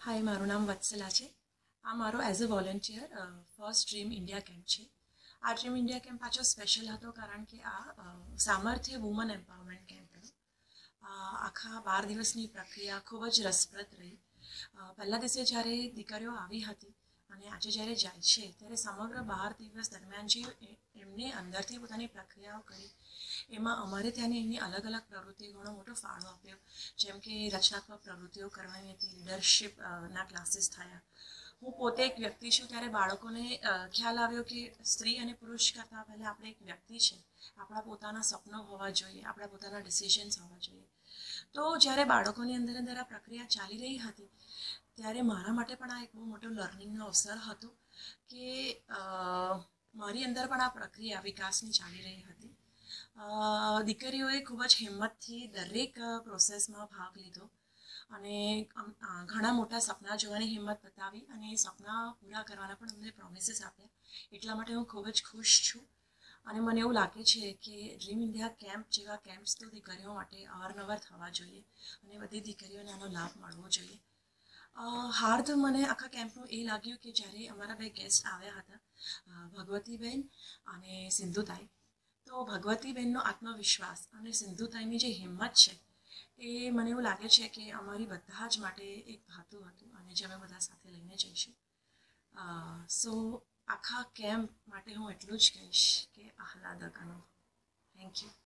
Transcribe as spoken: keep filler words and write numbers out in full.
हाय, मारू नाम वत्सला है। आ मारो as a volunteer first dream India camp है। आ ड्रीम इंडिया केम्प पाछो स्पेशल हतो कारण के आ सामर्थ्य वुमन एम्पावरमेंट केम्प हतो। आखा बार दिवसनी प्रक्रिया खूब ज रसप्रद रही। पहला दिवसे જ્યારે દીકરીઓ આવી હતી અને આજે જ્યારે જાય છે ત્યારે સમગ્ર બાર દિવસ દરમિયાન જે એમને અંદરથી પોતાની પ્રક્રિયાઓ કરી એમાં અમારે ત્યાંની એમની અલગ અલગ પ્રવૃત્તિઓ ઘણો મોટો ફાળો આપ્યો, જેમ કે રચનાત્મક પ્રવૃત્તિઓ કરવાની હતી, લીડરશિપના ક્લાસીસ થયા। હું પોતે એક વ્યક્તિ છું ત્યારે બાળકોને ખ્યાલ આવ્યો કે સ્ત્રી અને પુરુષ કરતાં પહેલાં આપણે એક વ્યક્તિ છે, આપણા પોતાના સપનો હોવા જોઈએ, આપણા પોતાના ડિસિઝન્સ હોવા જોઈએ। તો જ્યારે બાળકોની અંદર અંદર આ પ્રક્રિયા ચાલી રહી હતી ત્યારે મારા માટે પણ આ એક બહુ મોટો લર્નિંગનો અવસર હતો કે મારી અંદર પણ આ પ્રક્રિયા વિકાસની ચાલી રહી હતી। દીકરીઓએ ખૂબ જ હિંમતથી દરેક પ્રોસેસમાં ભાગ લીધો અને ઘણા મોટા સપના જોવાની હિંમત બતાવી અને એ સપના પૂરા કરવાના પણ અમને પ્રોમિસીસ આપ્યા। એટલા માટે હું ખૂબ જ ખુશ છું અને મને એવું લાગે છે કે ડ્રીમ ઇન્ડિયા કેમ્પ જેવા કેમ્પ્સ તો દીકરીઓ માટે અવારનવાર થવા જોઈએ અને બધી દીકરીઓને આનો લાભ મળવો જોઈએ। હાર્દ મને આખા કેમ્પનું એ લાગ્યું કે જ્યારે અમારા બે ગેસ્ટ આવ્યા હતા, ભગવતીબેન અને સિંધુતાઈ, તો ભગવતીબેનનો આત્મવિશ્વાસ અને સિંધુતાઈની જે હિંમત છે એ મને એવું લાગે છે કે અમારી બધા જ માટે એક ભાતું હતું અને જે અમે બધા સાથે લઈને જઈશું। સો આખા કેમ્પ માટે હું એટલું જ કહીશ કે આહલાદક અનુભવ। Thank you.